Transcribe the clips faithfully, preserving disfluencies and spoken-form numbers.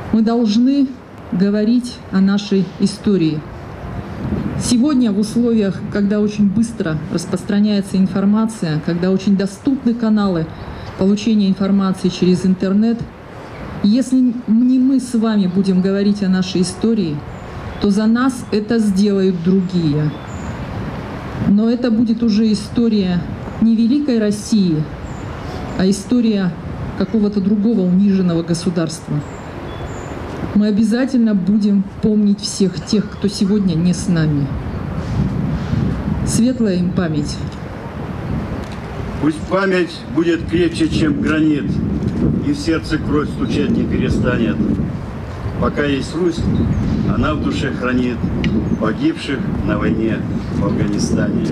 Мы должны говорить о нашей истории. Сегодня в условиях, когда очень быстро распространяется информация, когда очень доступны каналы получения информации через интернет, если не мы с вами будем говорить о нашей истории, то за нас это сделают другие. Но это будет уже история не великой России, а история какого-то другого униженного государства. Мы обязательно будем помнить всех тех, кто сегодня не с нами. Светлая им память. Пусть память будет крепче, чем гранит, и в сердце кровь стучать не перестанет. Пока есть Русь, она в душе хранит погибших на войне в Афганистане.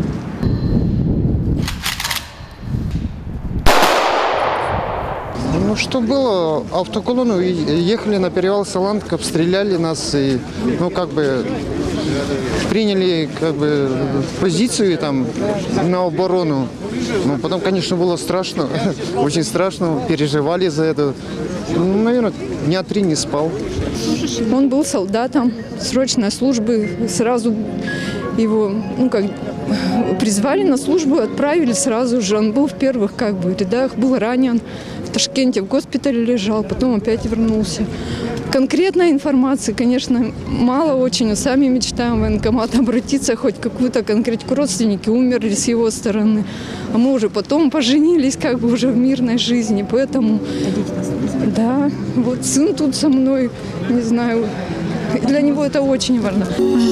Ну, что было, автоколонну ехали на перевал Салантка, обстреляли нас и, ну, как бы, приняли, как бы, позицию там на оборону. Ну, потом, конечно, было страшно, очень страшно, переживали за это. Ну, наверное, дня три не спал. Он был солдатом срочной службы, сразу его, ну, как, призвали на службу, отправили сразу же. Он был в первых, как бы, рядах, был ранен. В Ташкенте в госпитале лежал, потом опять вернулся. Конкретной информации, конечно, мало очень. Сами мечтаем в военкомат обратиться, хоть какую-то конкретику. Родственники умерли с его стороны. А мы уже потом поженились, как бы уже в мирной жизни. Поэтому, да, вот сын тут со мной, не знаю, для него это очень важно.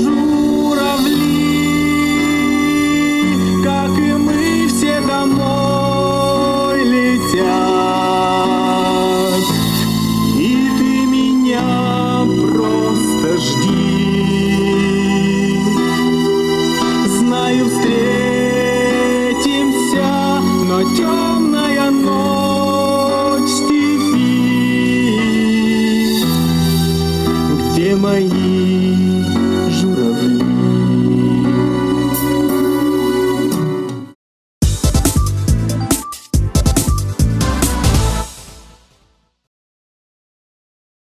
Журавли, как и мы все домой.